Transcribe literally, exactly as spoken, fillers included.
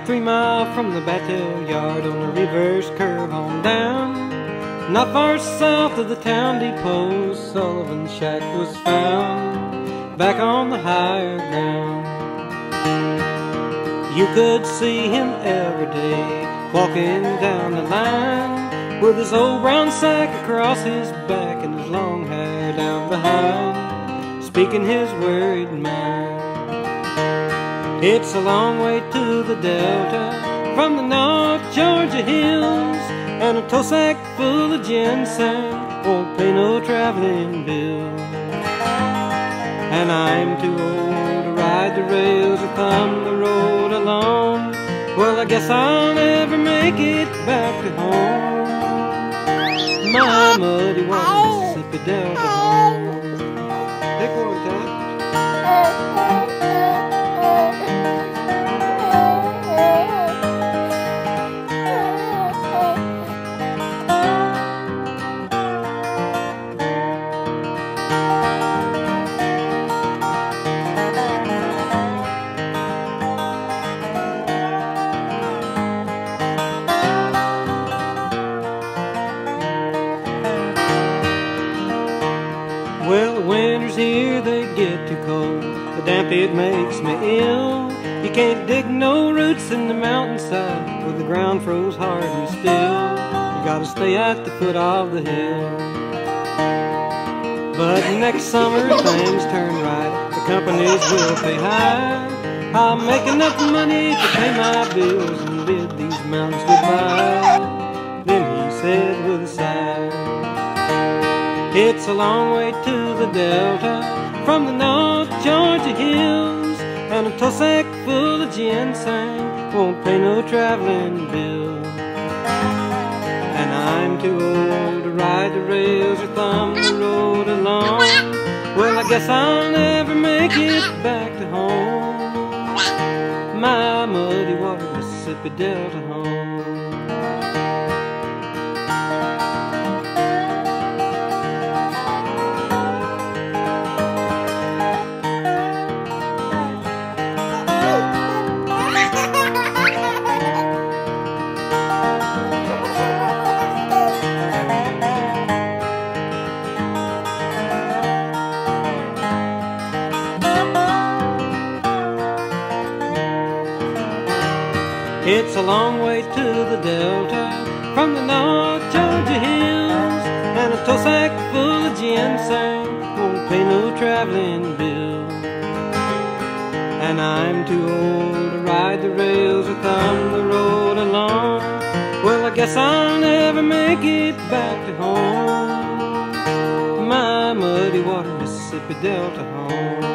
about three miles from the Battail Yard on the reverse curve on down. Not far south of the town depot, Sullivan's shack was found, back on the higher ground. You could see him every day, walking down the line, with his old brown sack across his back and his long hair down behind, speaking his worried mind. It's a long way to the Delta from the North Georgia hills, and a tow sack full of ginseng won't pay no traveling bill. And I'm too old to ride the rails or thumb the road alone. Well, I guess I'll never make it back to home, my muddy water Mississippi Delta home. Take one, Ted. Well, the winter's here, they get too cold. The damp, it makes me ill. You can't dig no roots in the mountainside where the ground froze hard and still. You gotta stay at the foot of the hill. But next summer things turn right, the companies will pay high. I'll make enough money to pay my bills and bid these mountains goodbye. Then he said with a sigh, it's a long way to the Delta from the North Georgia hills, and a tow sack full of ginseng won't pay no traveling bill. And I'm too old to ride the rails or thumb the road along. Well, I guess I'll never make it back to home, my muddy water Mississippi Delta home. It's a long way to the Delta from the North Georgia hills, and a tow sack full of ginseng won't pay no traveling bill. And I'm too old to ride the rails or thumb the road along. Well, I guess I'll never make it back to home, my muddy water Mississippi Delta home.